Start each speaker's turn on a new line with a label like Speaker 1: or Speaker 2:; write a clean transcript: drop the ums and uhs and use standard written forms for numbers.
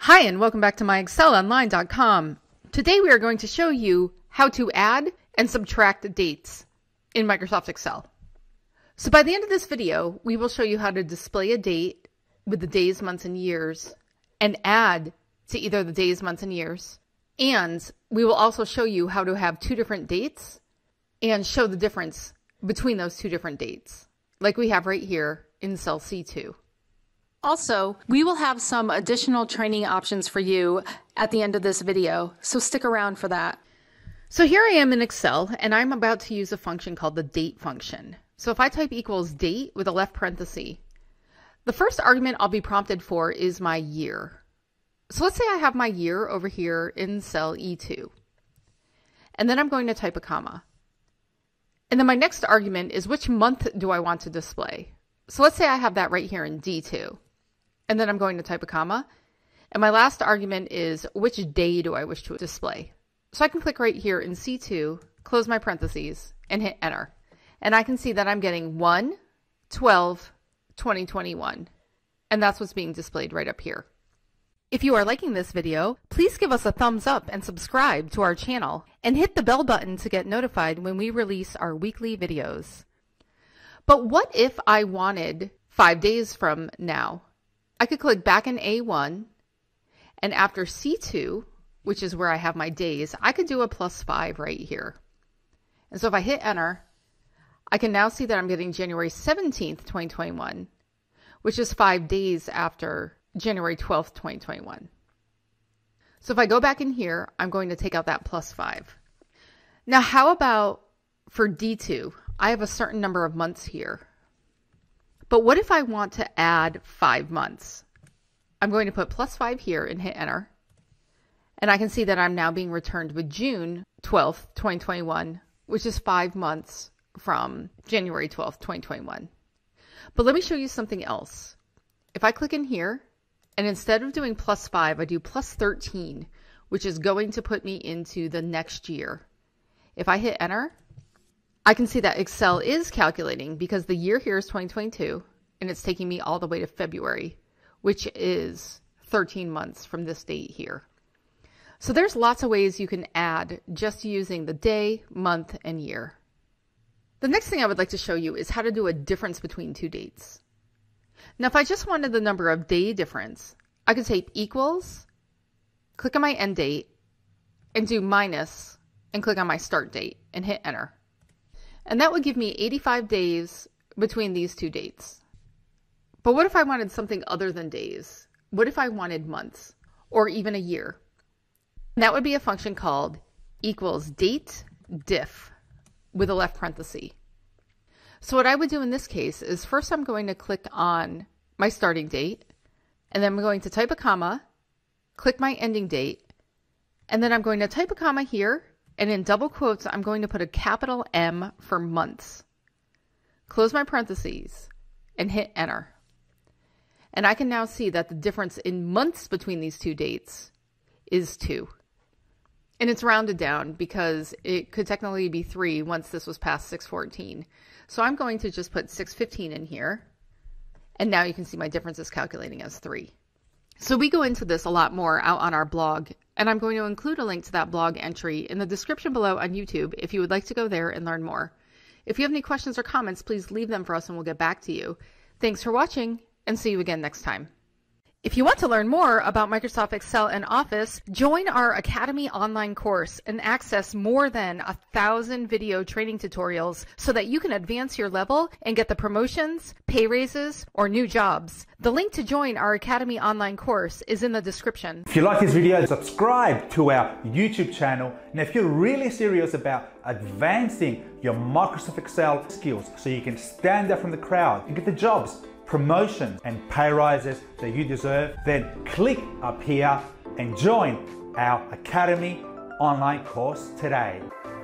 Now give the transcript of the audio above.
Speaker 1: Hi, and welcome back to MyExcelOnline.com. Today we are going to show you how to add and subtract dates in Microsoft Excel. So by the end of this video, we will show you how to display a date with the days, months, and years and add to either the days, months, and years. And we will also show you how to have two different dates and show the difference between those two different dates, like we have right here in cell C2. Also, we will have some additional training options for you at the end of this video, so stick around for that. So here I am in Excel, and I'm about to use a function called the date function. So if I type equals date with a left parenthesis, the first argument I'll be prompted for is my year. So let's say I have my year over here in cell E2, and then I'm going to type a comma. And then my next argument is which month do I want to display? So let's say I have that right here in D2. And then I'm going to type a comma. And my last argument is which day do I wish to display? So I can click right here in C2, close my parentheses, and hit enter. And I can see that I'm getting 1/12/2021. And that's what's being displayed right up here. If you are liking this video, please give us a thumbs up and subscribe to our channel. And hit the bell button to get notified when we release our weekly videos. But what if I wanted 5 days from now? I could click back in A1, and after C2, which is where I have my days, I could do a +5 right here. And so if I hit enter, I can now see that I'm getting January 17th, 2021, which is 5 days after January 12th, 2021. So if I go back in here, I'm going to take out that +5. Now, how about for D2? I have a certain number of months here. But what if I want to add 5 months? I'm going to put +5 here and hit enter. And I can see that I'm now being returned with June 12th, 2021, which is 5 months from January 12th, 2021. But let me show you something else. If I click in here, and instead of doing +5, I do +13, which is going to put me into the next year. If I hit enter, I can see that Excel is calculating because the year here is 2022, and it's taking me all the way to February, which is 13 months from this date here. So there's lots of ways you can add just using the day, month, and year. The next thing I would like to show you is how to do a difference between two dates. Now, if I just wanted the number of day difference, I could type equals, click on my end date, and do minus, and click on my start date, and hit enter. And that would give me 85 days between these two dates. But what if I wanted something other than days? What if I wanted months or even a year? That would be a function called equals date diff with a left parenthesis. So what I would do in this case is first I'm going to click on my starting date, and then I'm going to type a comma, click my ending date, and then I'm going to type a comma here. And in double quotes, I'm going to put a capital M for months. Close my parentheses and hit enter. And I can now see that the difference in months between these two dates is 2. And it's rounded down because it could technically be 3 once this was past 6/14. So I'm going to just put 6/15 in here. And now you can see my difference is calculating as 3. So we go into this a lot more out on our blog, and I'm going to include a link to that blog entry in the description below on YouTube if you would like to go there and learn more. If you have any questions or comments, please leave them for us and we'll get back to you. Thanks for watching, and see you again next time. If you want to learn more about Microsoft Excel and Office, join our Academy online course and access more than 1,000 video training tutorials so that you can advance your level and get the promotions, pay raises, or new jobs. The link to join our Academy online course is in the description.
Speaker 2: If you like this video, subscribe to our YouTube channel. And if you're really serious about advancing your Microsoft Excel skills so you can stand out from the crowd and get the jobs, promotions, and pay rises that you deserve, then click up here and join our Academy online course today.